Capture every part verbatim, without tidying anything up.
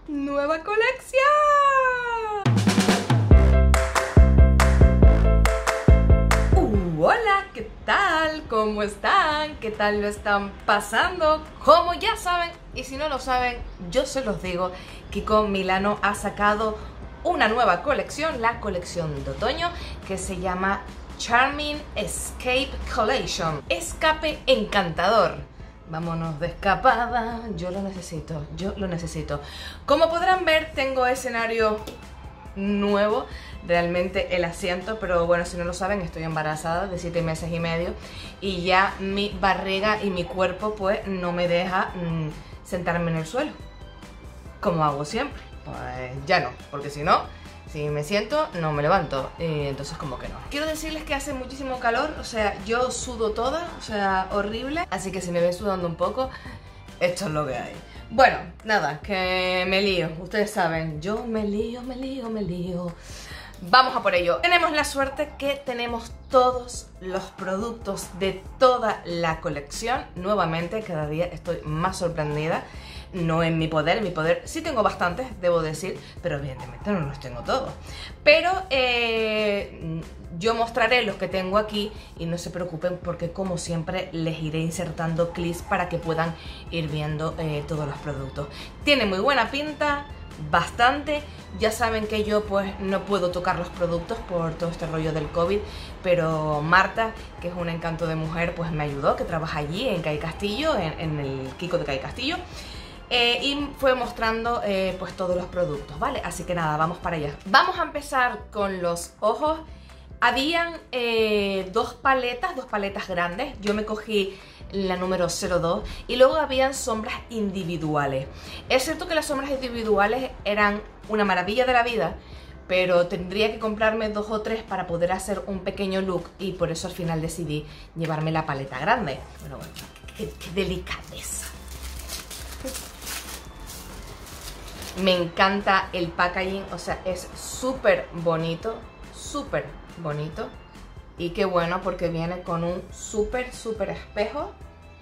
nueva colección. Uh, hola, ¿qué tal? ¿Cómo están? ¿Qué tal lo están pasando? Como ya saben, y si no lo saben, yo se los digo, Kiko Milano ha sacado una nueva colección, la colección de otoño, que se llama Charming Escape Collection. Escape encantador. Vámonos de escapada. Yo lo necesito, yo lo necesito. Como podrán ver, tengo escenario nuevo. Realmente el asiento, pero bueno, si no lo saben, estoy embarazada de siete meses y medio. Y ya mi barriga y mi cuerpo pues no me deja mmm, sentarme en el suelo, como hago siempre. Pues ya no, porque si no, si me siento, no me levanto. Y entonces como que no. Quiero decirles que hace muchísimo calor. O sea, yo sudo toda. O sea, horrible. Así que si me ven sudando un poco, esto es lo que hay. Bueno, nada, que me lío. Ustedes saben, yo me lío, me lío, me lío. Vamos a por ello. Tenemos la suerte que tenemos todos los productos de toda la colección. Nuevamente, cada día estoy más sorprendida. No en mi poder, en mi poder sí tengo bastantes, debo decir, pero evidentemente no los tengo todos. Pero eh, yo mostraré los que tengo aquí y no se preocupen porque como siempre les iré insertando clips para que puedan ir viendo eh, todos los productos. Tiene muy buena pinta, bastante. Ya saben que yo pues no puedo tocar los productos por todo este rollo del COVID, pero Marta, que es un encanto de mujer, pues me ayudó, que trabaja allí en Calle Castillo, en, en el Kiko de Calle Castillo. Eh, y fue mostrando eh, pues todos los productos, ¿vale? Así que nada, vamos para allá. Vamos a empezar con los ojos. Habían eh, dos paletas, dos paletas grandes. Yo me cogí la número cero dos y luego habían sombras individuales. Es cierto que las sombras individuales eran una maravilla de la vida, pero tendría que comprarme dos o tres para poder hacer un pequeño look y por eso al final decidí llevarme la paleta grande. Bueno, bueno, qué, qué delicadeza. Me encanta el packaging, o sea, es súper bonito, súper bonito. Y qué bueno porque viene con un súper, súper espejo.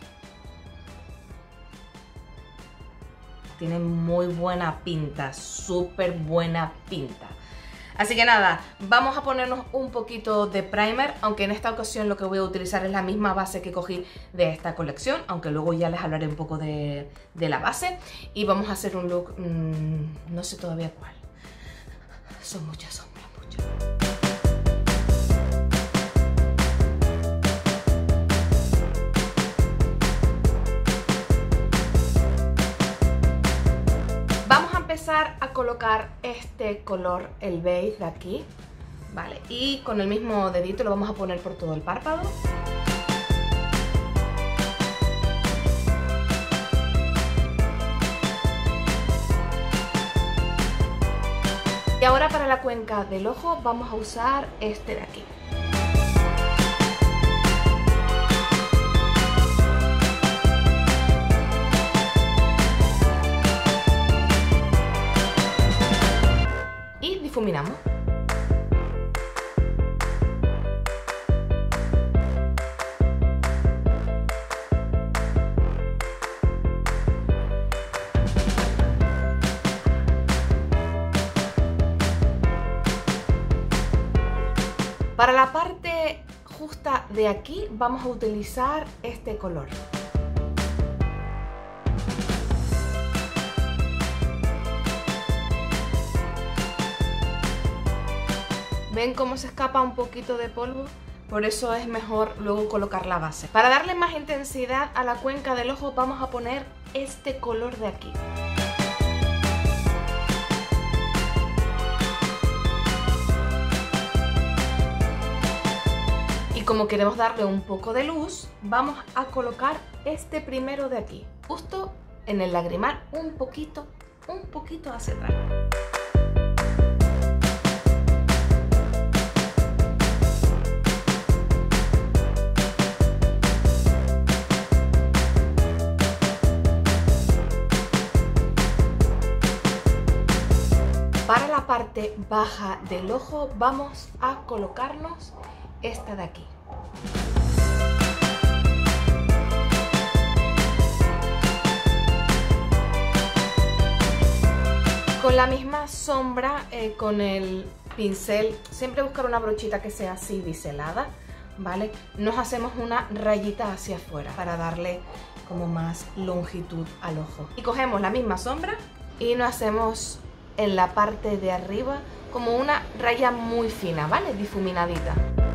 Tiene muy buena pinta, súper buena pinta. Así que nada, vamos a ponernos un poquito de primer, aunque en esta ocasión lo que voy a utilizar es la misma base que cogí de esta colección, aunque luego ya les hablaré un poco de, de la base. Y vamos a hacer un look, mmm, no sé todavía cuál. Son muchas sombras, muchas. A colocar este color, el beige de aquí, vale, y con el mismo dedito lo vamos a poner por todo el párpado. Y ahora para la cuenca del ojo vamos a usar este de aquí. Difuminamos. Para la parte justa de aquí vamos a utilizar este color. ¿Ven cómo se escapa un poquito de polvo? Por eso es mejor luego colocar la base. Para darle más intensidad a la cuenca del ojo vamos a poner este color de aquí. Y como queremos darle un poco de luz, vamos a colocar este primero de aquí. Justo en el lagrimal, un poquito, un poquito hacia atrás. Para la parte baja del ojo vamos a colocarnos esta de aquí. con la misma sombra, eh, con el pincel, siempre buscar una brochita que sea así biselada, ¿vale? Nos hacemos una rayita hacia afuera para darle como más longitud al ojo. Y cogemos la misma sombra y nos hacemos en la parte de arriba como una raya muy fina, ¿vale? Difuminadita.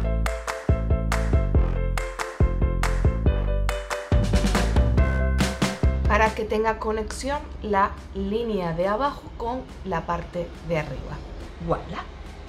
Para que tenga conexión la línea de abajo con la parte de arriba. ¡Voilà!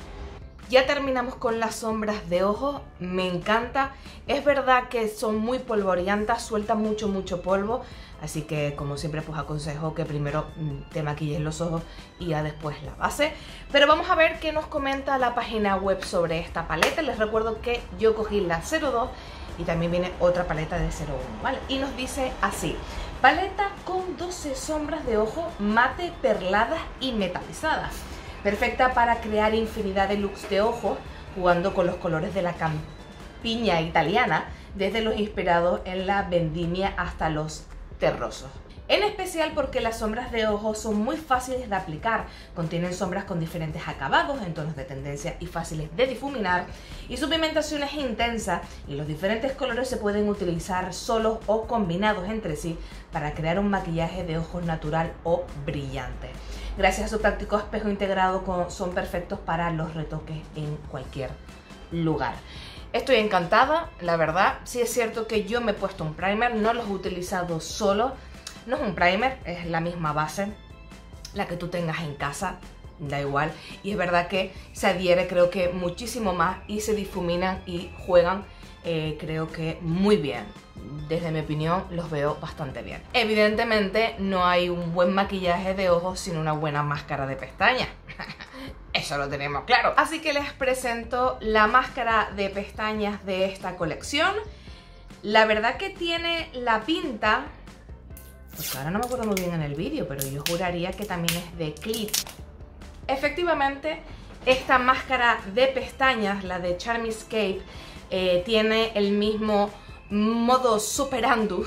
Ya terminamos con las sombras de ojos, me encanta. Es verdad que son muy polvorientas, sueltan mucho, mucho polvo. Así que, como siempre, pues aconsejo que primero te maquilles los ojos y ya después la base. Pero vamos a ver qué nos comenta la página web sobre esta paleta. Les recuerdo que yo cogí la cero dos y también viene otra paleta de cero uno, ¿vale? Y nos dice así: paleta con doce sombras de ojo mate, perladas y metalizadas. Perfecta para crear infinidad de looks de ojos, jugando con los colores de la campiña italiana, desde los inspirados en la vendimia hasta los terrosos. En especial porque las sombras de ojos son muy fáciles de aplicar, contienen sombras con diferentes acabados en tonos de tendencia y fáciles de difuminar, y su pigmentación es intensa y los diferentes colores se pueden utilizar solos o combinados entre sí para crear un maquillaje de ojos natural o brillante. Gracias a su práctico espejo integrado con, son perfectos para los retoques en cualquier lugar. Estoy encantada, la verdad. Sí es cierto que yo me he puesto un primer, no los he utilizado solo. No es un primer, es la misma base, la que tú tengas en casa, da igual. Y es verdad que se adhiere, creo que muchísimo más, y se difuminan y juegan, eh, creo que muy bien. Desde mi opinión, los veo bastante bien. Evidentemente, no hay un buen maquillaje de ojos sin una buena máscara de pestañas. Eso lo tenemos claro. Así que les presento la máscara de pestañas de esta colección. La verdad que tiene la pinta, pues ahora no me acuerdo muy bien en el vídeo, pero yo juraría que también es de Clip. Efectivamente, esta máscara de pestañas, la de Charmyscape, eh, tiene el mismo modo superandu.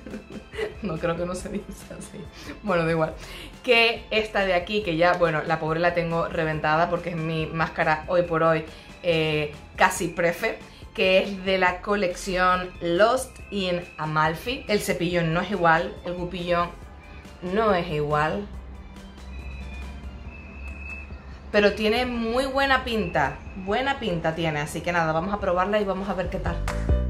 No, creo que no se dice así. Bueno, da igual. Que esta de aquí, que ya, bueno, la pobre la tengo reventada porque es mi máscara hoy por hoy eh, casi prefe, que es de la colección Lost in Amalfi. El cepillón no es igual, el gupillón no es igual, pero tiene muy buena pinta, buena pinta tiene, así que nada, vamos a probarla y vamos a ver qué tal.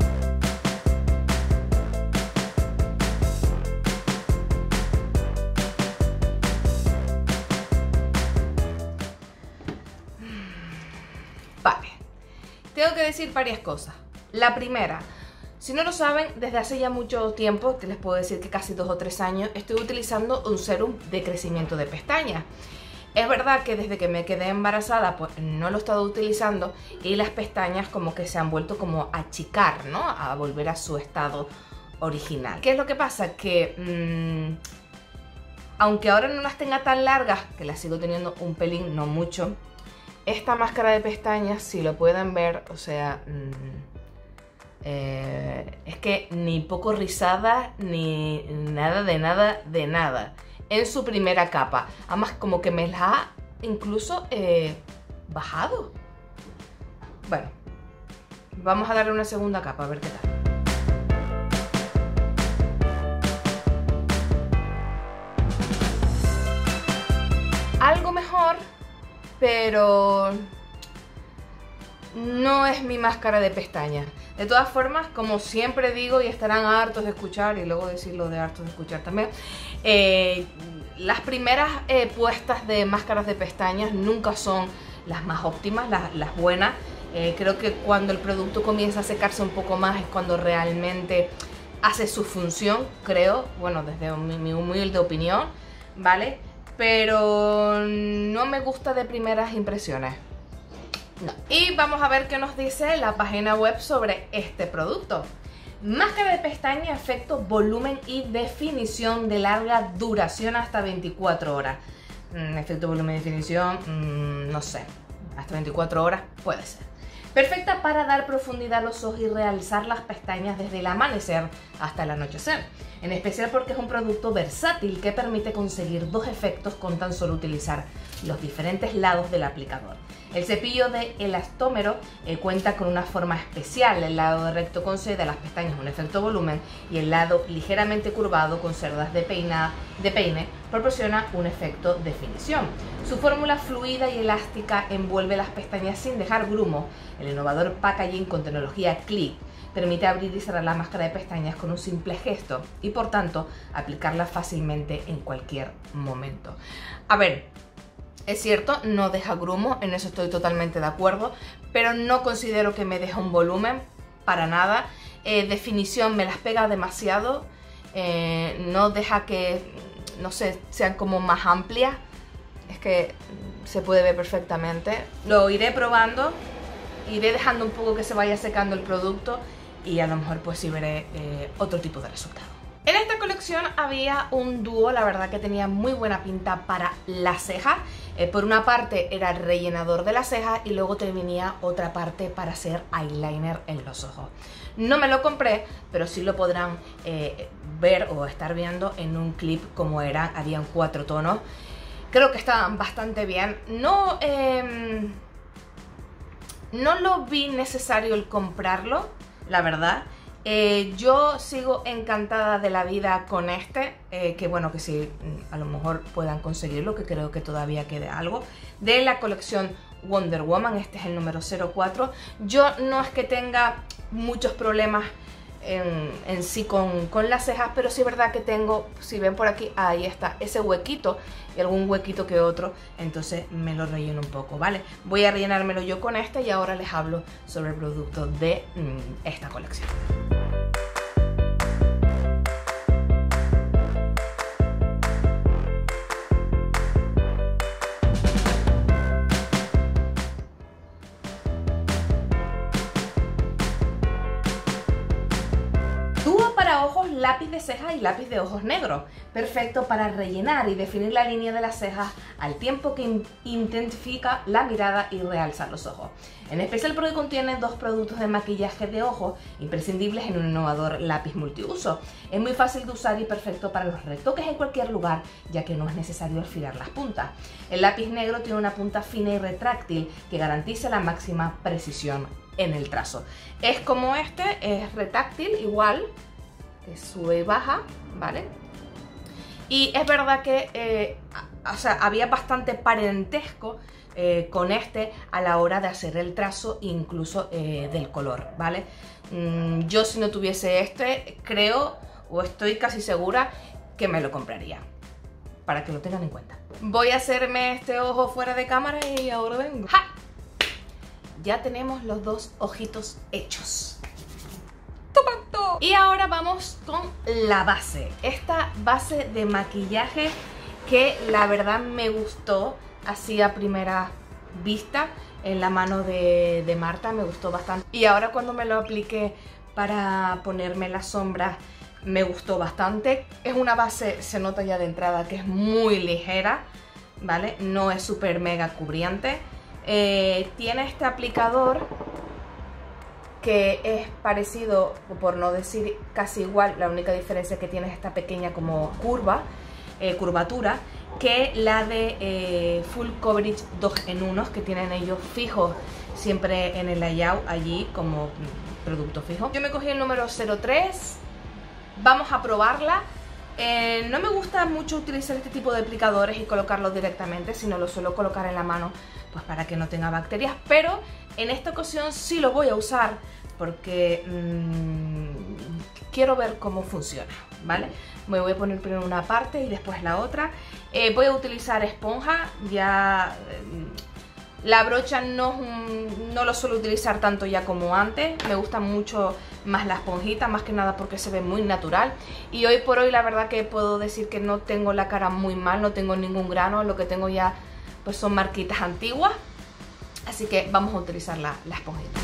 Vale, tengo que decir varias cosas. La primera, si no lo saben, desde hace ya mucho tiempo, que les puedo decir que casi dos o tres años, estoy utilizando un serum de crecimiento de pestañas. Es verdad que desde que me quedé embarazada, pues no lo he estado utilizando y las pestañas como que se han vuelto como a achicar, ¿no? A volver a su estado original. ¿Qué es lo que pasa? Que mmm, aunque ahora no las tenga tan largas, que las sigo teniendo un pelín, no mucho, esta máscara de pestañas, si lo pueden ver, o sea, mmm, eh, es que ni poco rizada, ni nada de nada de nada. En su primera capa, además como que me la ha incluso eh, bajado. Bueno, vamos a darle una segunda capa a ver qué tal. Algo mejor, pero no es mi máscara de pestañas. De todas formas, como siempre digo, y estarán hartos de escuchar, y luego decirlo de hartos de escuchar también, eh, las primeras eh, puestas de máscaras de pestañas nunca son las más óptimas, las, las buenas. Eh, creo que cuando el producto comienza a secarse un poco más es cuando realmente hace su función, creo, bueno, desde mi, mi humilde opinión, ¿vale? Pero no me gusta de primeras impresiones. No. Y vamos a ver qué nos dice la página web sobre este producto. Máscara de pestaña, efecto, volumen y definición de larga duración hasta veinticuatro horas. Mm, efecto, volumen y definición, mm, no sé. Hasta veinticuatro horas puede ser. Perfecta para dar profundidad a los ojos y realzar las pestañas desde el amanecer hasta el anochecer. En especial porque es un producto versátil que permite conseguir dos efectos con tan solo utilizar los diferentes lados del aplicador. El cepillo de elastómero eh, cuenta con una forma especial. El lado recto concede a las pestañas un efecto volumen y el lado ligeramente curvado con cerdas de, peina, de peine proporciona un efecto definición. Su fórmula fluida y elástica envuelve las pestañas sin dejar grumos. El innovador packaging con tecnología Click permite abrir y cerrar la máscara de pestañas con un simple gesto y por tanto aplicarla fácilmente en cualquier momento. A ver, es cierto, no deja grumos, en eso estoy totalmente de acuerdo, pero no considero que me deje un volumen para nada. Eh, definición me las pega demasiado, eh, no deja que, no sé, sean como más amplias. Es que se puede ver perfectamente. Lo iré probando, iré dejando un poco que se vaya secando el producto y a lo mejor pues sí veré eh, otro tipo de resultado. En esta colección había un dúo, la verdad que tenía muy buena pinta para las cejas. Eh, por una parte era el rellenador de las cejas y luego te venía otra parte para hacer eyeliner en los ojos. No me lo compré, pero sí lo podrán eh, ver o estar viendo en un clip como era. Habían cuatro tonos. Creo que estaban bastante bien. No, eh, no lo vi necesario el comprarlo, la verdad. Eh, yo sigo encantada de la vida con este, eh, que bueno, que si a lo mejor puedan conseguirlo, que creo que todavía quede algo, de la colección Wonder Woman. Este es el número cero cuatro. Yo no es que tenga muchos problemas en, en sí con, con las cejas, pero sí es verdad que tengo, si ven por aquí, ahí está, ese huequito y algún huequito que otro, entonces me lo relleno un poco, ¿vale? Voy a rellenármelo yo con este y ahora les hablo sobre el producto de mmm, esta colección. Para ojos, lápiz de cejas y lápiz de ojos negro, perfecto para rellenar y definir la línea de las cejas al tiempo que in intensifica la mirada y realza los ojos. En especial porque contiene dos productos de maquillaje de ojos imprescindibles en un innovador lápiz multiuso. Es muy fácil de usar y perfecto para los retoques en cualquier lugar, ya que no es necesario afilar las puntas. El lápiz negro tiene una punta fina y retráctil que garantiza la máxima precisión en el trazo. Es como este, es retráctil igual, que sube y baja, ¿vale? Y es verdad que eh, o sea, había bastante parentesco eh, con este a la hora de hacer el trazo, incluso eh, del color, ¿vale? Mm, yo si no tuviese este, creo o estoy casi segura que me lo compraría, para que lo tengan en cuenta. Voy a hacerme este ojo fuera de cámara y ahora vengo. ¡Ja! Ya tenemos los dos ojitos hechos. Y ahora vamos con la base. Esta base de maquillaje que la verdad me gustó así a primera vista en la mano de, de Marta, me gustó bastante. Y ahora cuando me lo apliqué para ponerme las sombras me gustó bastante. Es una base, se nota ya de entrada que es muy ligera, ¿vale? No es súper mega cubriente. Eh, tiene este aplicador que es parecido, por no decir casi igual, la única diferencia que tiene es esta pequeña como curva, eh, curvatura, que la de eh, Full Coverage dos en uno, que tienen ellos fijos siempre en el layout allí como producto fijo. Yo me cogí el número cero tres, vamos a probarla. Eh, no me gusta mucho utilizar este tipo de aplicadores y colocarlos directamente, sino lo suelo colocar en la mano pues para que no tenga bacterias, pero en esta ocasión sí lo voy a usar porque mmm, quiero ver cómo funciona, ¿vale? Me voy a poner primero una parte y después la otra. Eh, voy a utilizar esponja, ya eh, la brocha no, no lo suelo utilizar tanto ya como antes, me gusta mucho más la esponjita, más que nada porque se ve muy natural. Y hoy por hoy la verdad que puedo decir que no tengo la cara muy mal, no tengo ningún grano, lo que tengo ya pues son marquitas antiguas, así que vamos a utilizar la, la esponjita.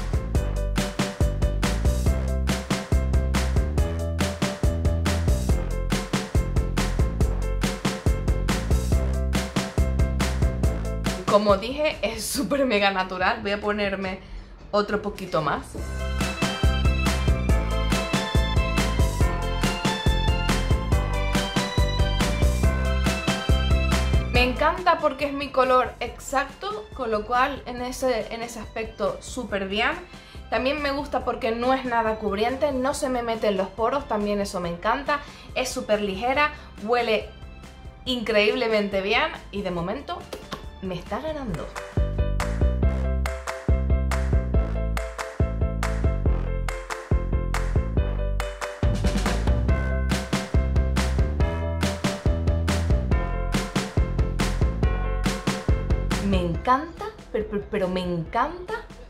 Como dije, es súper mega natural. Voy a ponerme otro poquito más. Me encanta porque es mi color exacto, con lo cual en ese, en ese aspecto súper bien. También me gusta porque no es nada cubriente, no se me mete en los poros, también eso me encanta. Es súper ligera, huele increíblemente bien y de momento me está ganando. Me encanta, pero, pero, pero me encanta.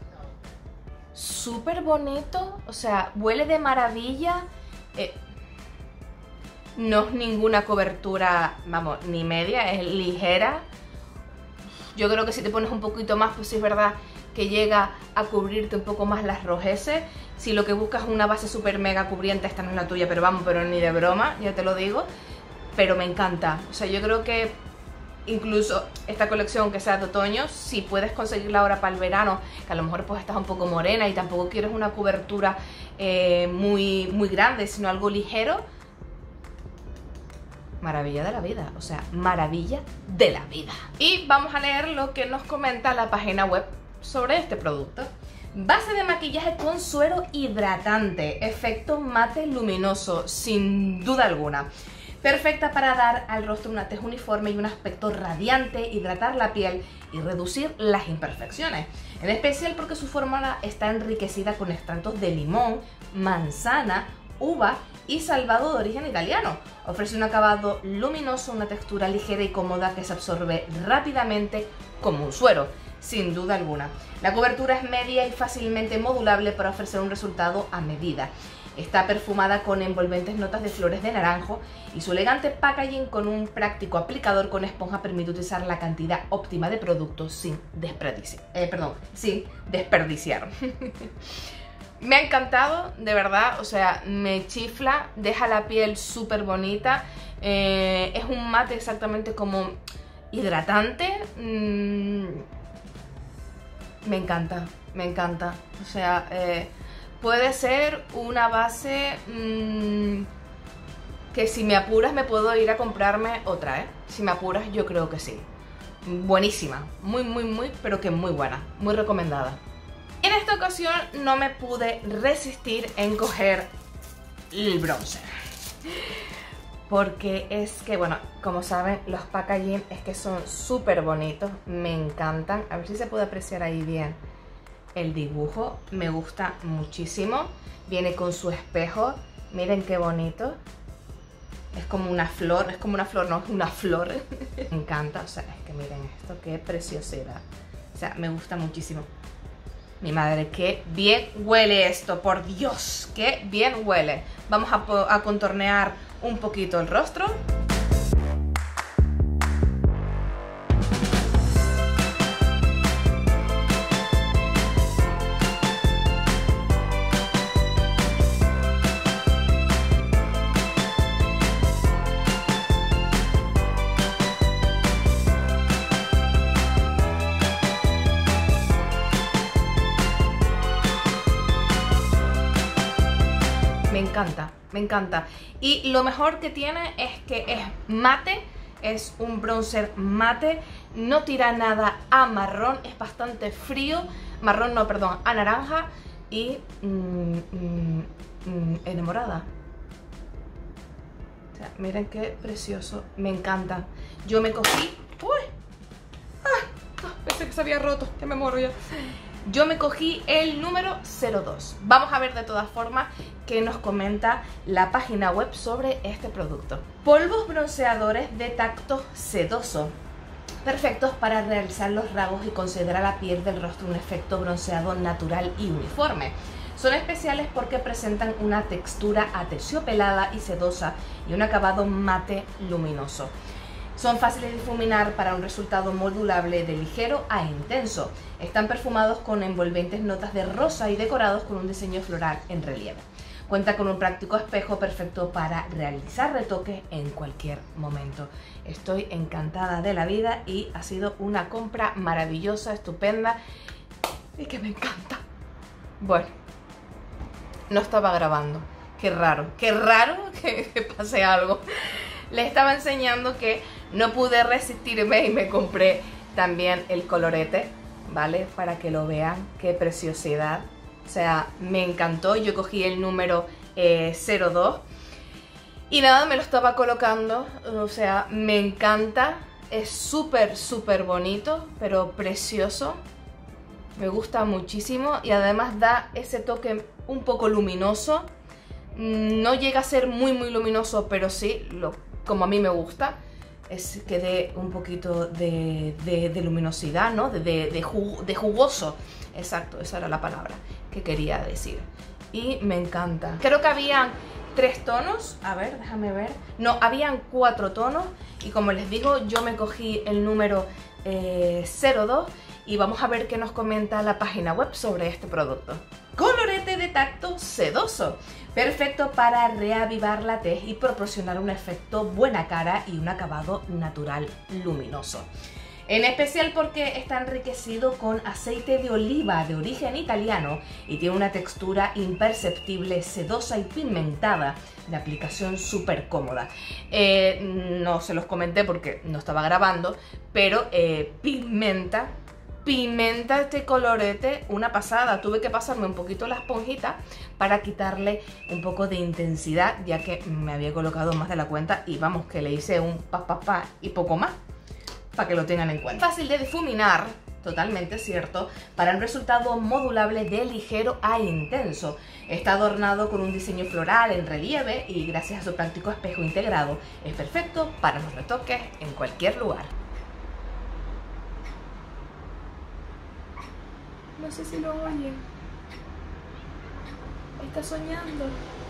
Súper bonito, o sea, huele de maravilla. Eh, no es ninguna cobertura, vamos, ni media, es ligera. Yo creo que si te pones un poquito más, pues sí es verdad que llega a cubrirte un poco más las rojeces. Si lo que buscas es una base súper mega cubriente, esta no es la tuya, pero vamos, pero ni de broma, ya te lo digo. Pero me encanta, o sea, yo creo que incluso esta colección que sea de otoño, si puedes conseguirla ahora para el verano, que a lo mejor pues estás un poco morena y tampoco quieres una cobertura eh, muy, muy grande, sino algo ligero, maravilla de la vida, o sea, maravilla de la vida. Y vamos a leer lo que nos comenta la página web sobre este producto. Base de maquillaje con suero hidratante, efecto mate luminoso, sin duda alguna. Perfecta para dar al rostro una tez uniforme y un aspecto radiante, hidratar la piel y reducir las imperfecciones. En especial porque su fórmula está enriquecida con extractos de limón, manzana, uva y salvado de origen italiano. Ofrece un acabado luminoso, una textura ligera y cómoda que se absorbe rápidamente como un suero, sin duda alguna. La cobertura es media y fácilmente modulable para ofrecer un resultado a medida. Está perfumada con envolventes notas de flores de naranjo y su elegante packaging con un práctico aplicador con esponja permite utilizar la cantidad óptima de productos sin desperdiciar. Eh, perdón, sin desperdiciar. Me ha encantado, de verdad, o sea, me chifla, deja la piel súper bonita. Eh, es un mate exactamente como hidratante. Mm, me encanta, me encanta. O sea, eh, puede ser una base mmm, que si me apuras me puedo ir a comprarme otra, ¿eh? Si me apuras yo creo que sí. Buenísima, muy muy muy, pero que muy buena, muy recomendada. En esta ocasión no me pude resistir en coger el bronzer. Porque es que, bueno, como saben, los packaging es que son súper bonitos, me encantan. A ver si se puede apreciar ahí bien. El dibujo me gusta muchísimo. Viene con su espejo. Miren qué bonito. Es como una flor. Es como una flor, no, es una flor. Me encanta. O sea, es que miren esto. Qué preciosidad. O sea, me gusta muchísimo. Mi madre, qué bien huele esto. Por Dios, qué bien huele. Vamos a, a contornear un poquito el rostro. Me encanta, me encanta. Y lo mejor que tiene es que es mate, es un bronzer mate, no tira nada a marrón, es bastante frío, marrón no, perdón, a naranja y mmm, mmm, mmm, enamorada. O sea, miren qué precioso, me encanta. Yo me cogí... ¡Uy! ¡Ah! Pensé que se había roto, que me muero ya. Yo me cogí el número cero dos. Vamos a ver de todas formas qué nos comenta la página web sobre este producto. Polvos bronceadores de tacto sedoso, perfectos para realizar los rasgos y conceder a la piel del rostro un efecto bronceado natural y uniforme. Son especiales porque presentan una textura aterciopelada y sedosa y un acabado mate luminoso. Son fáciles de difuminar para un resultado modulable de ligero a intenso. Están perfumados con envolventes notas de rosa y decorados con un diseño floral en relieve. Cuenta con un práctico espejo perfecto para realizar retoques en cualquier momento. Estoy encantada de la vida y ha sido una compra maravillosa, estupenda y que me encanta. Bueno, no estaba grabando. Qué raro, qué raro que, que pase algo. Les estaba enseñando que no pude resistirme y me compré también el colorete, ¿vale? Para que lo vean, qué preciosidad. O sea, me encantó. Yo cogí el número eh, cero dos y nada, me lo estaba colocando. O sea, me encanta. Es súper, súper bonito, pero precioso. Me gusta muchísimo y además da ese toque un poco luminoso. No llega a ser muy, muy luminoso, pero sí, lo, como a mí me gusta. Es que dé un poquito de, de, de luminosidad, ¿no? De, de, de, jug, de jugoso. Exacto, esa era la palabra que quería decir. Y me encanta. Creo que habían tres tonos. A ver, déjame ver. No, habían cuatro tonos. Y como les digo, yo me cogí el número eh, cero dos. Y vamos a ver qué nos comenta la página web sobre este producto. Colorete de tacto sedoso. Perfecto para reavivar la tez y proporcionar un efecto buena cara y un acabado natural luminoso. En especial porque está enriquecido con aceite de oliva de origen italiano y tiene una textura imperceptible, sedosa y pigmentada, de aplicación súper cómoda. Eh, no se los comenté porque no estaba grabando, pero eh, pigmenta. Pigmenta este colorete, una pasada. Tuve que pasarme un poquito la esponjita para quitarle un poco de intensidad, ya que me había colocado más de la cuenta y vamos, que le hice un pa pa pa y poco más, para que lo tengan en cuenta. Fácil de difuminar, totalmente cierto, para un resultado modulable de ligero a intenso. Está adornado con un diseño floral en relieve y gracias a su práctico espejo integrado, es perfecto para los retoques en cualquier lugar. No sé si lo oyen. Está soñando.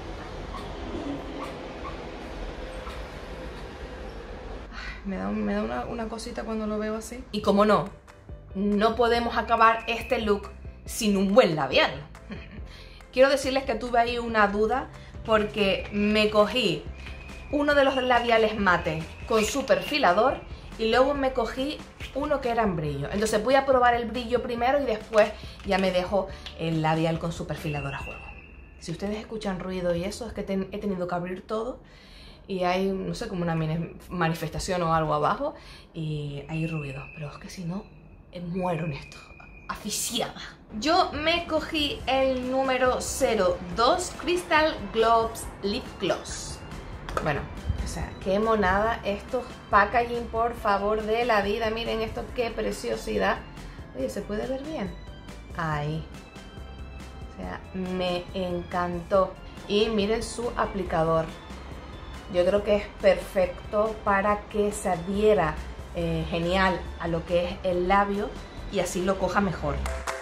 Ay, me da, me da una, una cosita cuando lo veo así. Y como no, no podemos acabar este look sin un buen labial. Quiero decirles que tuve ahí una duda porque me cogí uno de los labiales mate con su perfilador y luego me cogí uno que era en brillo. Entonces voy a probar el brillo primero y después ya me dejo el labial con su perfilador a juego. Si ustedes escuchan ruido y eso, es que ten, he tenido que abrir todo y hay, no sé, como una manifestación o algo abajo y hay ruido. Pero es que si no, muero en esto, asfixiada. Yo me cogí el número cero dos Crystal Globes Lip Gloss. Bueno, o sea, qué monada estos packaging, por favor, de la vida. Miren esto, qué preciosidad. Oye, ¿se puede ver bien? Ahí. O sea, me encantó. Y miren su aplicador. Yo creo que es perfecto para que se adhiera eh, genial a lo que es el labio y así lo coja mejor.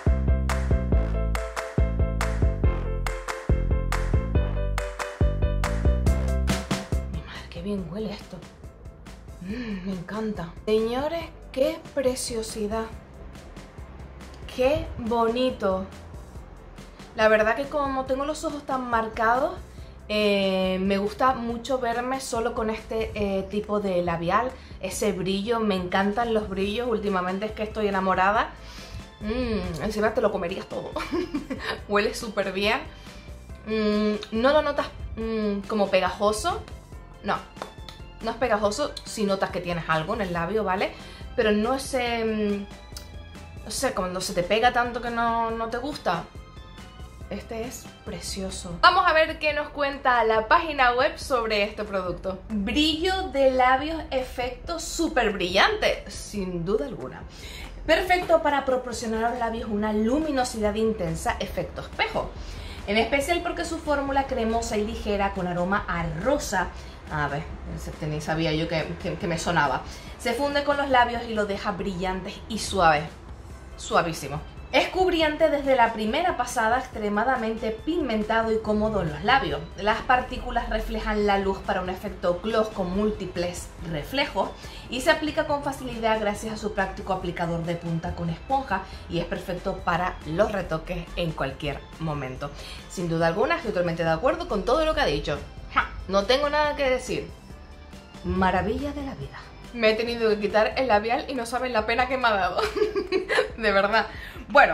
Bien huele esto. Mm, me encanta. Señores, qué preciosidad. Qué bonito. La verdad que como tengo los ojos tan marcados, eh, me gusta mucho verme solo con este eh, tipo de labial. Ese brillo, me encantan los brillos. Últimamente es que estoy enamorada. Mm, encima te lo comerías todo. Huele súper bien. Mm, no lo notas mm, como pegajoso. No, no es pegajoso si notas que tienes algo en el labio, ¿vale? Pero no es, eh, no sé, cuando se te pega tanto que no, no te gusta. Este es precioso. Vamos a ver qué nos cuenta la página web sobre este producto. Brillo de labios, efecto súper brillante, sin duda alguna. Perfecto para proporcionar a los labios una luminosidad intensa, efecto espejo. En especial porque su fórmula cremosa y ligera con aroma a rosa. A ver, sabía yo que, que, que me sonaba. Se funde con los labios y lo deja brillantes y suaves. Suavísimo. Es cubriente desde la primera pasada, extremadamente pigmentado y cómodo en los labios. Las partículas reflejan la luz para un efecto gloss con múltiples reflejos y se aplica con facilidad gracias a su práctico aplicador de punta con esponja y es perfecto para los retoques en cualquier momento. Sin duda alguna, estoy totalmente de acuerdo con todo lo que ha dicho. ¡Ja! No tengo nada que decir. Maravilla de la vida. Me he tenido que quitar el labial y no saben la pena que me ha dado. De verdad. Bueno,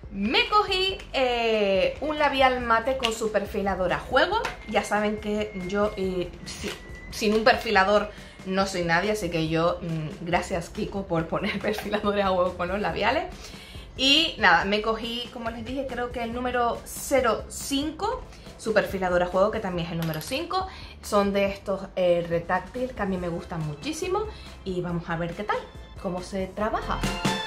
Me cogí eh, un labial mate con su perfilador a juego. Ya saben que yo eh, si, sin un perfilador no soy nadie, así que yo, mmm, gracias Kiko por poner perfiladores a juego con los labiales. Y nada, me cogí, como les dije, creo que el número cero cinco, su perfilador a juego, que también es el número cinco. Son de estos eh, retráctiles que a mí me gustan muchísimo. Y vamos a ver qué tal, cómo se trabaja.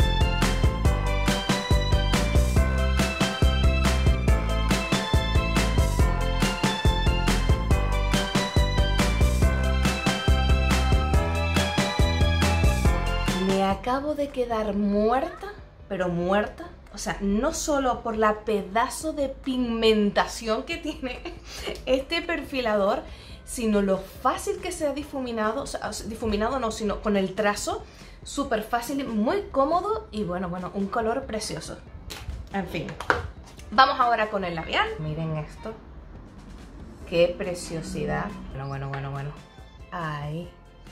Me acabo de quedar muerta, pero muerta. O sea, no solo por la pedazo de pigmentación que tiene este perfilador, sino lo fácil que se ha difuminado, o sea, difuminado no, sino con el trazo, súper fácil, muy cómodo y bueno, bueno, un color precioso. En fin, vamos ahora con el labial. Miren esto, qué preciosidad. Bueno, bueno, bueno, bueno. Ahí.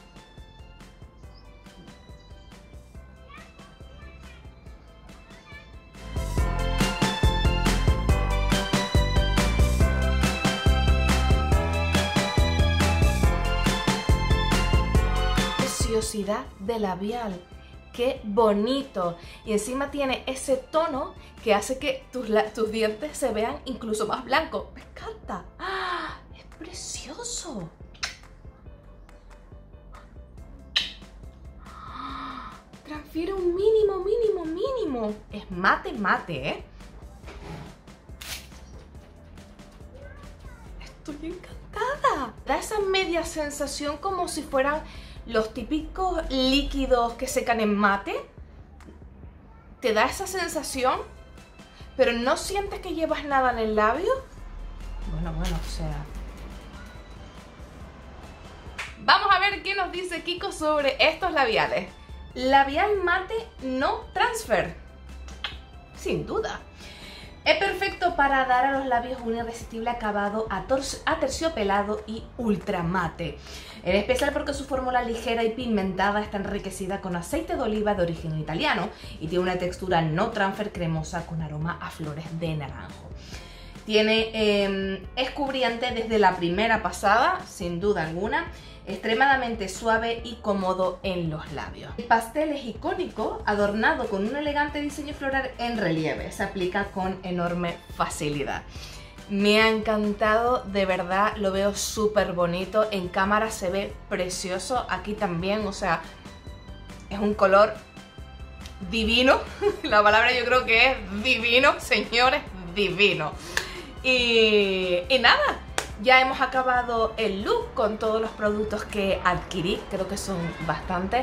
De labial, qué bonito, y encima tiene ese tono que hace que tus, tus dientes se vean incluso más blancos. Me encanta. ¡Ah! Es precioso. Transfiere un mínimo, mínimo, mínimo. Es mate, mate, ¿eh? Estoy encantada. Da esa media sensación como si fueran los típicos líquidos que secan en mate. Te da esa sensación, pero no sientes que llevas nada en el labio. Bueno, bueno, o sea... Vamos a ver qué nos dice Kiko sobre estos labiales. Labial mate no transfer. Sin duda. Es perfecto para dar a los labios un irresistible acabado aterciopelado y ultra mate. En especial porque su fórmula ligera y pigmentada está enriquecida con aceite de oliva de origen italiano y tiene una textura no transfer cremosa con aroma a flores de naranjo. Tiene eh, escubriente desde la primera pasada, sin duda alguna, extremadamente suave y cómodo en los labios. El pastel es icónico, adornado con un elegante diseño floral en relieve. Se aplica con enorme facilidad. Me ha encantado, de verdad, lo veo súper bonito. En cámara se ve precioso, aquí también, o sea, es un color divino. La palabra yo creo que es divino, señores, divino. Y, y nada, ya hemos acabado el look con todos los productos que adquirí, creo que son bastantes.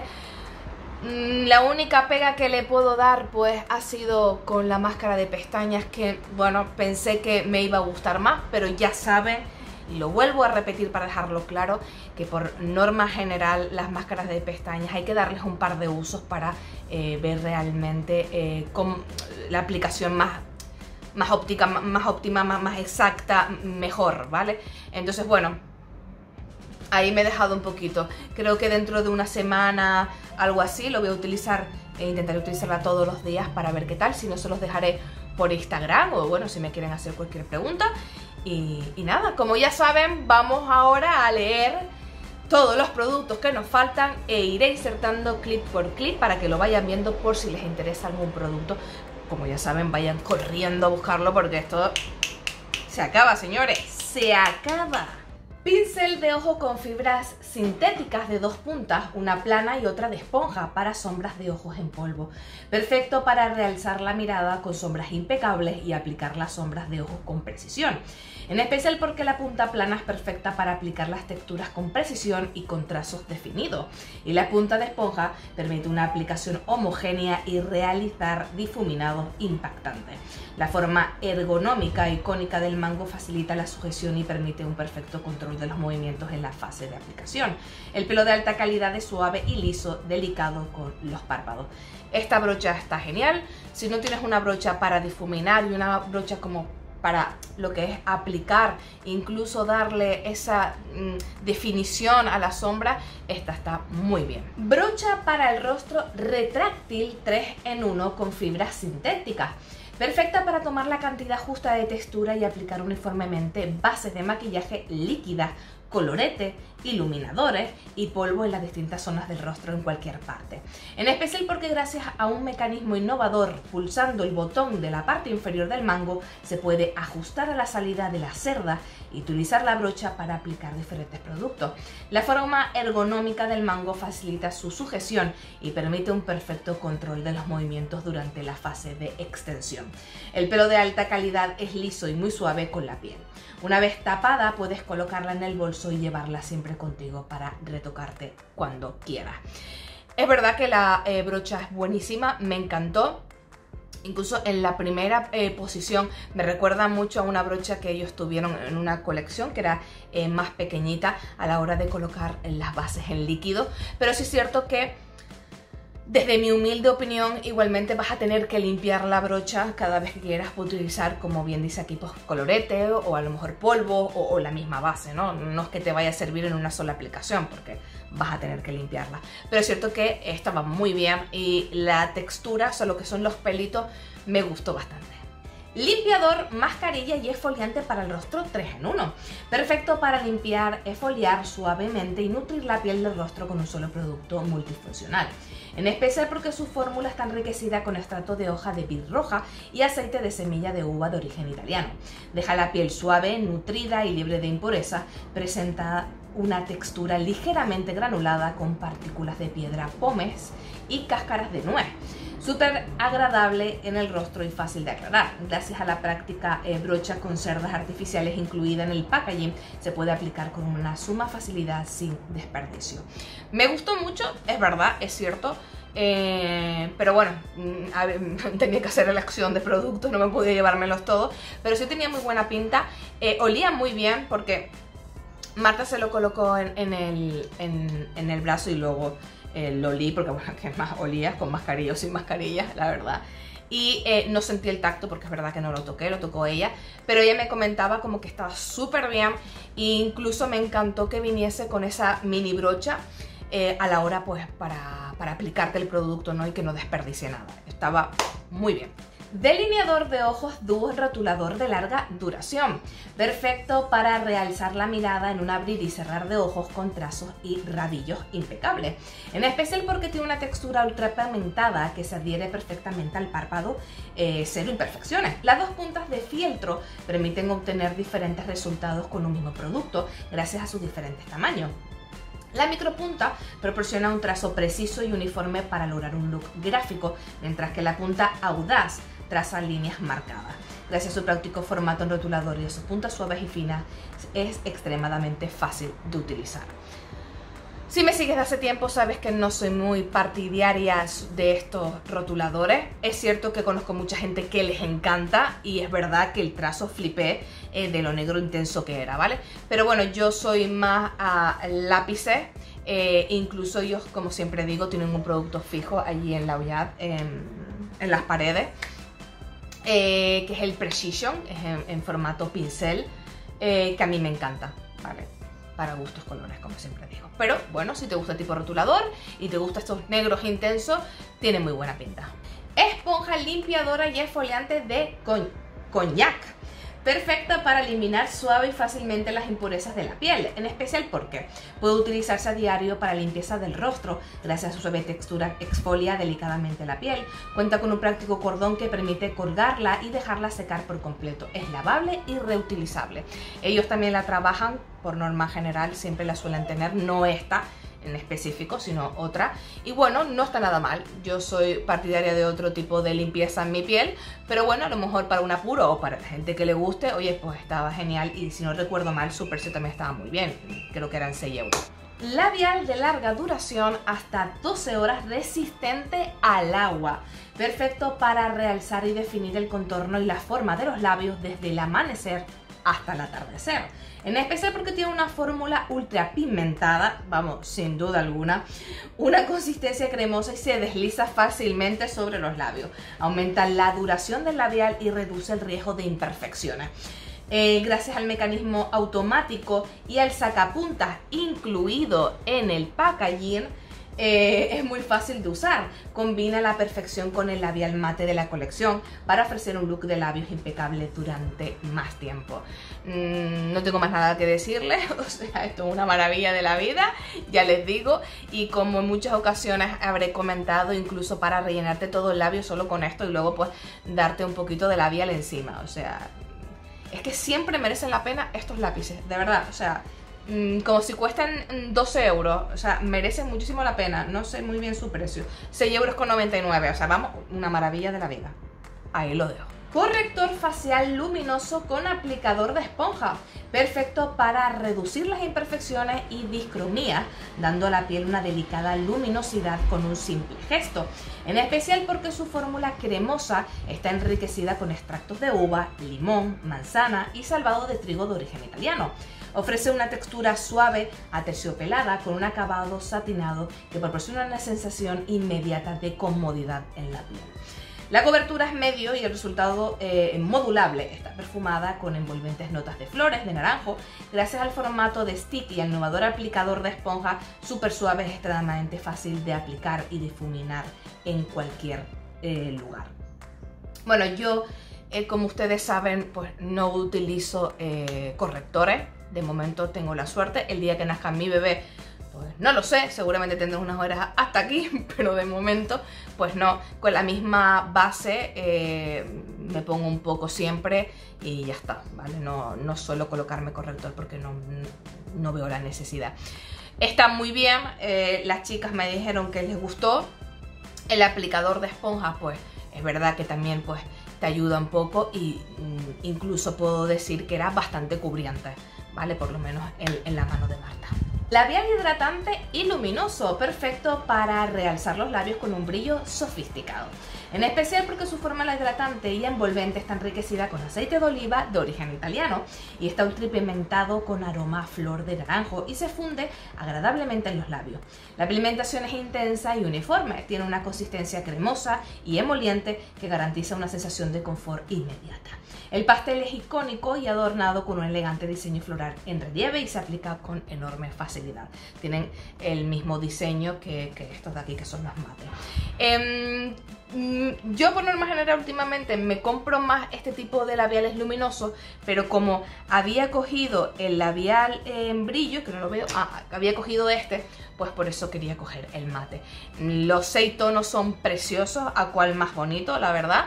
La única pega que le puedo dar pues ha sido con la máscara de pestañas, que bueno, pensé que me iba a gustar más, pero ya saben, y lo vuelvo a repetir para dejarlo claro, que por norma general las máscaras de pestañas hay que darles un par de usos para eh, ver realmente eh, con la aplicación más, más óptica, más óptima, más, más exacta, mejor, ¿vale? Entonces bueno, ahí me he dejado un poquito. Creo que dentro de una semana, algo así, lo voy a utilizar e intentaré utilizarla todos los días para ver qué tal. Si no, se los dejaré por Instagram o bueno, si me quieren hacer cualquier pregunta. Y, y nada, como ya saben, vamos ahora a leer todos los productos que nos faltan e iré insertando clip por clip para que lo vayan viendo por si les interesa algún producto. Como ya saben, vayan corriendo a buscarlo porque esto se acaba, señores, se acaba. Pincel de ojo con fibras sintéticas de dos puntas, una plana y otra de esponja para sombras de ojos en polvo. Perfecto para realzar la mirada con sombras impecables y aplicar las sombras de ojos con precisión. En especial porque la punta plana es perfecta para aplicar las texturas con precisión y con trazos definidos. Y la punta de esponja permite una aplicación homogénea y realizar difuminados impactantes. La forma ergonómica e icónica del mango facilita la sujeción y permite un perfecto control de los movimientos en la fase de aplicación. El pelo de alta calidad es suave y liso, delicado con los párpados. Esta brocha está genial. Si no tienes una brocha para difuminar y una brocha como para lo que es aplicar, incluso darle esa mm, definición a la sombra, esta está muy bien. Brocha para el rostro retráctil tres en uno con fibras sintéticas. Perfecta para tomar la cantidad justa de textura y aplicar uniformemente bases de maquillaje líquidas, colorete, iluminadores y polvo en las distintas zonas del rostro en cualquier parte. En especial porque gracias a un mecanismo innovador, pulsando el botón de la parte inferior del mango, se puede ajustar a la salida de la cerda y utilizar la brocha para aplicar diferentes productos. La forma ergonómica del mango facilita su sujeción y permite un perfecto control de los movimientos durante la fase de extensión. El pelo de alta calidad es liso y muy suave con la piel. Una vez tapada puedes colocarla en el bolso y llevarla siempre contigo para retocarte cuando quieras. Es verdad que la eh, brocha es buenísima, me encantó. Incluso en la primera eh, posición me recuerda mucho a una brocha que ellos tuvieron en una colección que era eh, más pequeñita a la hora de colocar las bases en líquido. Pero sí es cierto que, desde mi humilde opinión, igualmente vas a tener que limpiar la brocha cada vez que quieras utilizar, como bien dice aquí, pues colorete o a lo mejor polvo o, o la misma base, ¿no? No es que te vaya a servir en una sola aplicación porque vas a tener que limpiarla. Pero es cierto que esta va muy bien y la textura, o sea, lo que son los pelitos, me gustó bastante. Limpiador, mascarilla y exfoliante para el rostro tres en uno. Perfecto para limpiar, exfoliar suavemente y nutrir la piel del rostro con un solo producto multifuncional. En especial porque su fórmula está enriquecida con extracto de hoja de vid roja y aceite de semilla de uva de origen italiano. Deja la piel suave, nutrida y libre de impurezas. Presenta una textura ligeramente granulada con partículas de piedra pómez y cáscaras de nuez. Súper agradable en el rostro y fácil de aclarar. Gracias a la práctica eh, brocha con cerdas artificiales incluida en el packaging, se puede aplicar con una suma facilidad sin desperdicio. Me gustó mucho, es verdad, es cierto. Eh, pero bueno, a ver, tenía que hacer elección de productos, no me podía llevármelos todos. Pero sí tenía muy buena pinta. Eh, olía muy bien porque Marta se lo colocó en, en, el, en, en el brazo y luego Eh, lo olí porque bueno, que más olía con mascarilla o sin mascarilla, la verdad. Y eh, no sentí el tacto porque es verdad que no lo toqué, lo tocó ella. Pero ella me comentaba como que estaba súper bien. E incluso me encantó que viniese con esa mini brocha eh, a la hora pues para, para aplicarte el producto, ¿no? Y que no desperdicie nada. Estaba muy bien. Delineador de ojos dúo rotulador de larga duración. Perfecto para realzar la mirada en un abrir y cerrar de ojos con trazos y rabillos impecables. En especial porque tiene una textura ultra pigmentada que se adhiere perfectamente al párpado, eh, cero imperfecciones. Las dos puntas de fieltro permiten obtener diferentes resultados con un mismo producto gracias a sus diferentes tamaños. La micropunta proporciona un trazo preciso y uniforme para lograr un look gráfico, mientras que la punta audaz traza líneas marcadas. Gracias a su práctico formato en rotulador y a sus puntas suaves y finas, es extremadamente fácil de utilizar. Si me sigues de hace tiempo sabes que no soy muy partidaria de estos rotuladores. Es cierto que conozco mucha gente que les encanta y es verdad que el trazo flipé eh, de lo negro intenso que era, ¿vale? Pero bueno, yo soy más a lápices. Eh, incluso ellos, como siempre digo, tienen un producto fijo allí en la Ollad, en, en las paredes. Eh, que es el Precision, es en, en formato pincel, eh, que a mí me encanta, ¿vale? Para gustos colores, como siempre digo. Pero bueno, si te gusta el tipo rotulador y te gustan estos negros intensos, tiene muy buena pinta. Esponja limpiadora y exfoliante de co coñac. Perfecta para eliminar suave y fácilmente las impurezas de la piel, en especial porque puede utilizarse a diario para limpieza del rostro. Gracias a su suave textura exfolia delicadamente la piel. Cuenta con un práctico cordón que permite colgarla y dejarla secar por completo. Es lavable y reutilizable. Ellos también la trabajan, por norma general, siempre la suelen tener, no esta en específico, sino otra. Y bueno, no está nada mal. Yo soy partidaria de otro tipo de limpieza en mi piel, pero bueno, a lo mejor para un apuro o para la gente que le guste, oye, pues estaba genial. Y si no recuerdo mal, su precio también estaba muy bien. Creo que eran seis euros. Labial de larga duración hasta doce horas, resistente al agua. Perfecto para realzar y definir el contorno y la forma de los labios desde el amanecer hasta el atardecer. En especial porque tiene una fórmula ultra pigmentada, vamos, sin duda alguna, una consistencia cremosa y se desliza fácilmente sobre los labios. Aumenta la duración del labial y reduce el riesgo de imperfecciones. Eh, gracias al mecanismo automático y al sacapuntas incluido en el packaging, Eh, es muy fácil de usar, combina a la perfección con el labial mate de la colección para ofrecer un look de labios impecable durante más tiempo. Mm, no tengo más nada que decirles, o sea, esto es una maravilla de la vida, ya les digo, y como en muchas ocasiones habré comentado, incluso para rellenarte todo el labio solo con esto y luego pues darte un poquito de labial encima, o sea, es que siempre merecen la pena estos lápices, de verdad, o sea, como si cuestan doce euros, o sea, merecen muchísimo la pena, no sé muy bien su precio, seis euros con noventa y nueve, o sea, vamos, una maravilla de la vida, ahí lo dejo. Corrector facial luminoso con aplicador de esponja, perfecto para reducir las imperfecciones y discromía, dando a la piel una delicada luminosidad con un simple gesto, en especial porque su fórmula cremosa está enriquecida con extractos de uva, limón, manzana y salvado de trigo de origen italiano. Ofrece una textura suave, aterciopelada, con un acabado satinado que proporciona una sensación inmediata de comodidad en la piel. La cobertura es medio y el resultado eh, modulable. Está perfumada con envolventes notas de flores, de naranjo, gracias al formato de stick y al innovador aplicador de esponja súper suave, es extremadamente fácil de aplicar y difuminar en cualquier eh, lugar. Bueno, yo, eh, como ustedes saben, pues no utilizo eh, correctores. De momento tengo la suerte, el día que nazca mi bebé, pues no lo sé, seguramente tendré unas orejas hasta aquí, pero de momento, pues no, con la misma base eh, me pongo un poco siempre y ya está, ¿vale? No, no suelo colocarme corrector porque no, no veo la necesidad. Está muy bien, eh, las chicas me dijeron que les gustó, el aplicador de esponja, pues es verdad que también pues te ayuda un poco y mm, incluso puedo decir que era bastante cubriente, ¿vale? Por lo menos en, en la mano de Marta. Labial hidratante y luminoso, perfecto para realzar los labios con un brillo sofisticado. En especial porque su fórmula hidratante y envolvente está enriquecida con aceite de oliva de origen italiano y está ultrapigmentado con aroma a flor de naranjo y se funde agradablemente en los labios. La pigmentación es intensa y uniforme, tiene una consistencia cremosa y emoliente que garantiza una sensación de confort inmediata. El pastel es icónico y adornado con un elegante diseño floral en relieve y se aplica con enorme facilidad. Tienen el mismo diseño que, que estos de aquí, que son los mates. Eh, yo por norma general últimamente me compro más este tipo de labiales luminosos, pero como había cogido el labial en brillo, que no lo veo, ah, había cogido este, pues por eso quería coger el mate. Los seis tonos son preciosos, a cual más bonito, la verdad.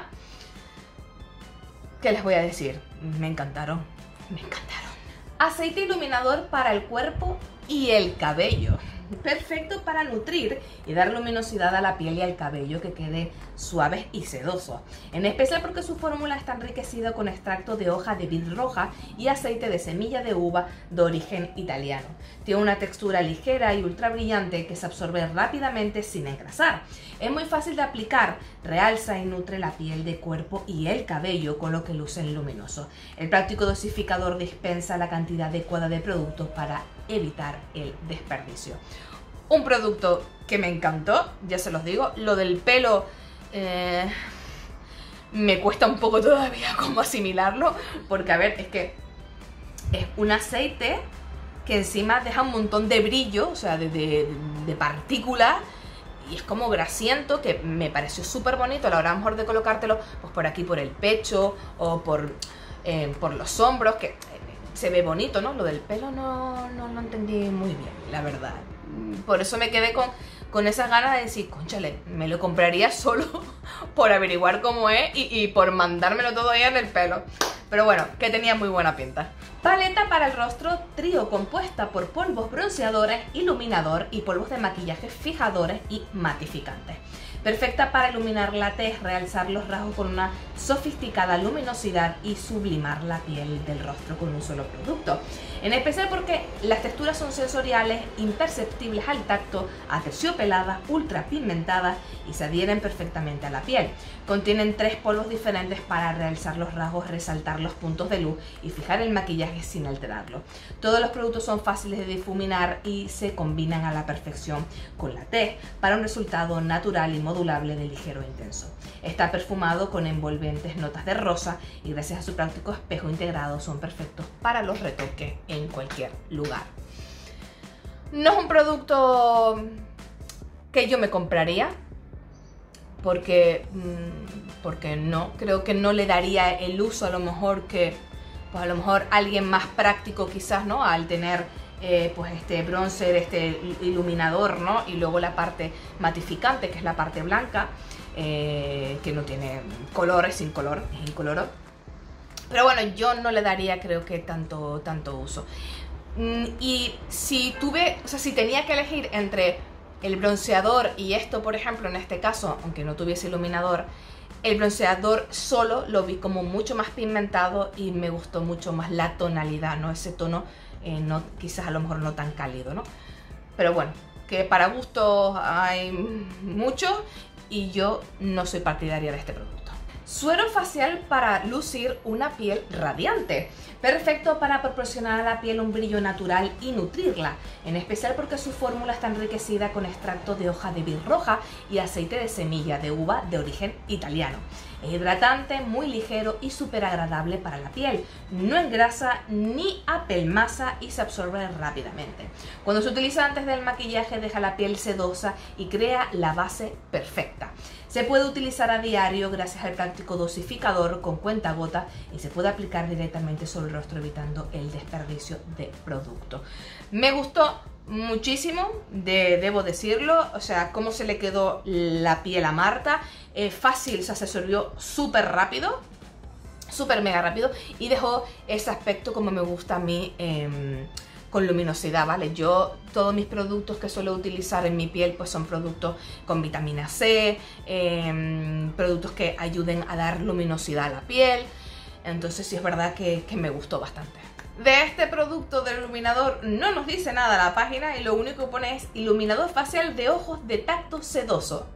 ¿Qué les voy a decir? Me encantaron, me encantaron. Aceite iluminador para el cuerpo y el cabello. Perfecto para nutrir y dar luminosidad a la piel y al cabello, que quede suaves y sedosos. En especial porque su fórmula está enriquecida con extracto de hoja de vid roja y aceite de semilla de uva de origen italiano. Tiene una textura ligera y ultra brillante que se absorbe rápidamente sin engrasar. Es muy fácil de aplicar, realza y nutre la piel de cuerpo y el cabello, con lo que lucen luminosos. El práctico dosificador dispensa la cantidad adecuada de productos para evitar el desperdicio. Un producto que me encantó, ya se los digo. Lo del pelo eh, me cuesta un poco todavía como asimilarlo, porque a ver, es que es un aceite que encima deja un montón de brillo, o sea, de, de, de partículas, y es como grasiento, que me pareció súper bonito a la hora mejor de colocártelo pues por aquí, por el pecho o por, eh, por los hombros, que eh, se ve bonito, ¿no? Lo del pelo no, no lo entendí muy bien, la verdad. Por eso me quedé con, con esas ganas de decir, cónchale, me lo compraría solo por averiguar cómo es y, y por mandármelo todo ahí en el pelo. Pero bueno, que tenía muy buena pinta. Paleta para el rostro trío, compuesta por polvos bronceadores, iluminador y polvos de maquillaje fijadores y matificantes. Perfecta para iluminar la tez, realzar los rasgos con una sofisticada luminosidad y sublimar la piel del rostro con un solo producto. En especial porque las texturas son sensoriales, imperceptibles al tacto, aterciopeladas, ultra pigmentadas y se adhieren perfectamente a la piel. Contienen tres polvos diferentes para realzar los rasgos, resaltar los puntos de luz y fijar el maquillaje sin alterarlo. Todos los productos son fáciles de difuminar y se combinan a la perfección con la tez para un resultado natural y modulable de ligero e intenso. Está perfumado con envolventes notas de rosa y gracias a su práctico espejo integrado son perfectos para los retoques en cualquier lugar. No es un producto que yo me compraría, porque, porque no, creo que no le daría el uso a lo mejor que, pues a lo mejor alguien más práctico quizás, ¿no? Al tener eh, pues este bronzer, este iluminador, ¿no? Y luego la parte matificante, que es la parte blanca, eh, que no tiene color, es sin color, es incoloro. Pero bueno, yo no le daría creo que tanto, tanto uso. Y si tuve, o sea, si tenía que elegir entre el bronceador y esto, por ejemplo, en este caso, aunque no tuviese iluminador, el bronceador solo lo vi como mucho más pigmentado y me gustó mucho más la tonalidad, ¿no? Ese tono, eh, no, quizás a lo mejor no tan cálido, ¿no? Pero bueno, que para gustos hay muchos y yo no soy partidaria de este producto. Suero facial para lucir una piel radiante. Perfecto para proporcionar a la piel un brillo natural y nutrirla, en especial porque su fórmula está enriquecida con extracto de hoja de vid roja y aceite de semilla de uva de origen italiano. Es hidratante, muy ligero y súper agradable para la piel. No engrasa ni apelmaza y se absorbe rápidamente. Cuando se utiliza antes del maquillaje deja la piel sedosa y crea la base perfecta. Se puede utilizar a diario gracias al práctico dosificador con cuentagotas y se puede aplicar directamente sobre el rostro evitando el desperdicio de producto. Me gustó muchísimo, de, debo decirlo, o sea, cómo se le quedó la piel a Marta, eh, fácil, o sea, se absorbió súper rápido, súper mega rápido y dejó ese aspecto como me gusta a mí, eh, con luminosidad, ¿vale? Yo, todos mis productos que suelo utilizar en mi piel, pues son productos con vitamina C, eh, productos que ayuden a dar luminosidad a la piel, entonces sí es verdad que, que me gustó bastante. De este producto del iluminador no nos dice nada la página y lo único que pone es iluminador facial de ojos de tacto sedoso.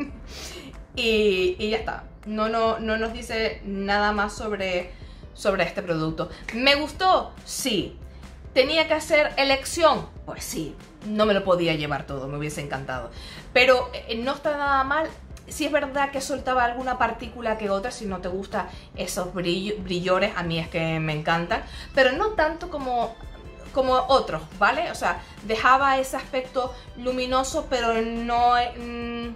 y, y ya está, no, no, no nos dice nada más sobre, sobre este producto. ¿Me gustó? Sí. ¿Tenía que hacer elección? Pues sí, no me lo podía llevar todo, me hubiese encantado. Pero eh, no está nada mal. Sí es verdad que soltaba alguna partícula que otra, si no te gustan esos brill brillores, a mí es que me encantan. Pero no tanto como, como otros, ¿vale? O sea, dejaba ese aspecto luminoso, pero no... Mmm,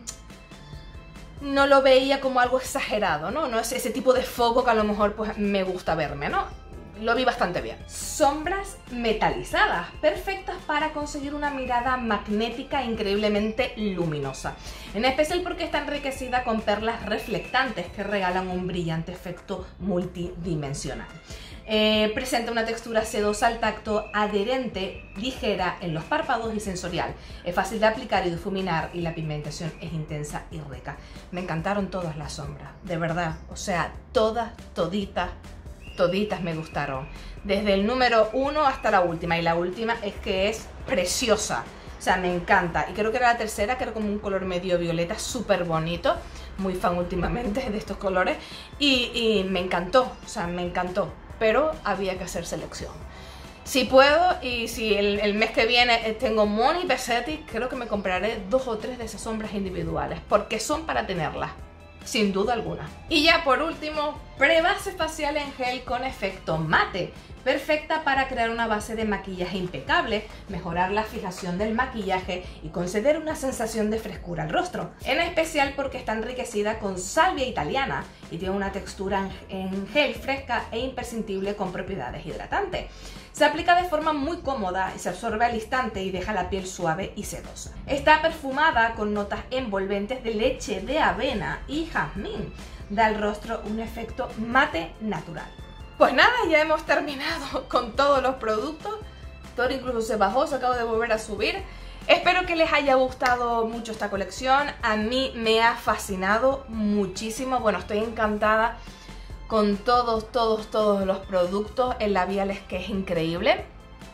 no lo veía como algo exagerado, ¿no? No es ese tipo de foco que a lo mejor pues, me gusta verme, ¿no? Lo vi bastante bien. Sombras metalizadas, perfectas para conseguir una mirada magnética e increíblemente luminosa. En especial porque está enriquecida con perlas reflectantes que regalan un brillante efecto multidimensional. Eh, presenta una textura sedosa al tacto, adherente, ligera en los párpados y sensorial. Es fácil de aplicar y difuminar y la pigmentación es intensa y rica. Me encantaron todas las sombras, de verdad. O sea, todas, toditas, toditas me gustaron. Desde el número uno hasta la última. Y la última es que es preciosa. O sea, me encanta. Y creo que era la tercera, que era como un color medio violeta, súper bonito. Muy fan últimamente de estos colores. Y, y me encantó. O sea, me encantó. Pero había que hacer selección. Si puedo y si el, el mes que viene tengo money pesetas, creo que me compraré dos o tres de esas sombras individuales. Porque son para tenerlas. Sin duda alguna. Y ya por último, prebase facial en gel con efecto mate. Perfecta para crear una base de maquillaje impecable, mejorar la fijación del maquillaje y conceder una sensación de frescura al rostro. En especial porque está enriquecida con salvia italiana y tiene una textura en gel fresca e imprescindible con propiedades hidratantes. Se aplica de forma muy cómoda y se absorbe al instante y deja la piel suave y sedosa. Está perfumada con notas envolventes de leche de avena y jazmín. Da al rostro un efecto mate natural. Pues nada, ya hemos terminado con todos los productos. Todo incluso se bajó, se acaba de volver a subir. Espero que les haya gustado mucho esta colección. A mí me ha fascinado muchísimo. Bueno, estoy encantada con todos, todos, todos los productos. El labial es que es increíble.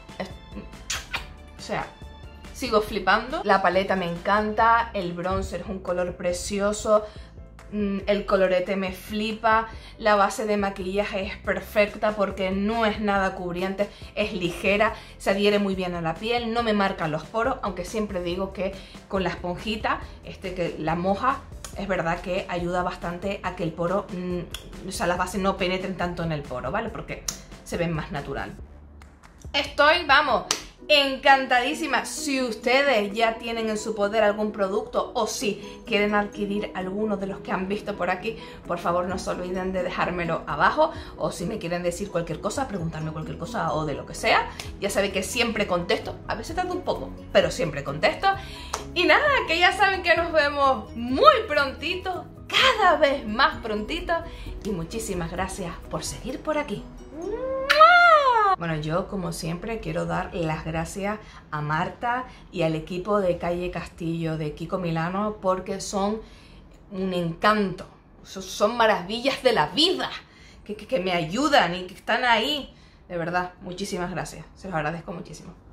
O sea, sigo flipando. La paleta me encanta. El bronzer es un color precioso. El colorete me flipa. La base de maquillaje es perfecta porque no es nada cubriente, es ligera, se adhiere muy bien a la piel, no me marcan los poros, aunque siempre digo que con la esponjita, este, que la moja, es verdad que ayuda bastante a que el poro, mmm, o sea, las bases no penetren tanto en el poro, ¿vale? Porque se ven más natural. Estoy, vamos, encantadísima. Si ustedes ya tienen en su poder algún producto o si quieren adquirir alguno de los que han visto por aquí, por favor no se olviden de dejármelo abajo, o si me quieren decir cualquier cosa, preguntarme cualquier cosa o de lo que sea, ya saben que siempre contesto, a veces tardo un poco, pero siempre contesto. Y nada, que ya saben que nos vemos muy prontito, cada vez más prontito, y muchísimas gracias por seguir por aquí. Bueno, yo como siempre quiero dar las gracias a Marta y al equipo de Calle Castillo, de Kiko Milano, porque son un encanto, son maravillas de la vida, que, que, que me ayudan y que están ahí. De verdad, muchísimas gracias, se los agradezco muchísimo.